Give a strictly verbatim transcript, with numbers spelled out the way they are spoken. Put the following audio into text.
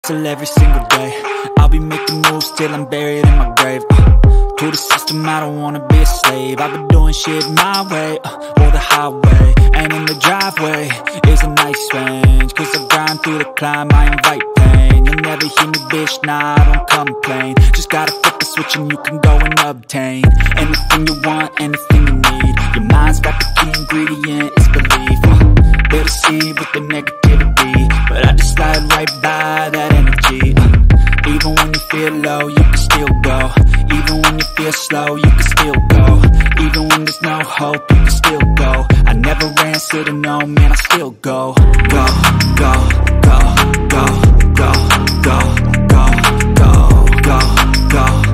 Till every single day, I'll be making moves till I'm buried in my grave. uh, To the system, I don't wanna be a slave. I've been doing shit my way, uh, or the highway. And in the driveway is a nice range, cause I grind through the climb, I invite pain. You'll never hear me, bitch, nah, I don't complain. Just gotta flip the switch and you can go and obtain anything you want, anything you need. Your mind's got the key ingredient, it's belief. uh, They'll deceive with the negativity, but I just slide right by that energy. uh, Even when you feel low, you can still go. Even when you feel slow, you can still go. Even when there's no hope, you can still go. I never answer to no, man, I still go. Go, go, go, go, go, go, go, go, go, go.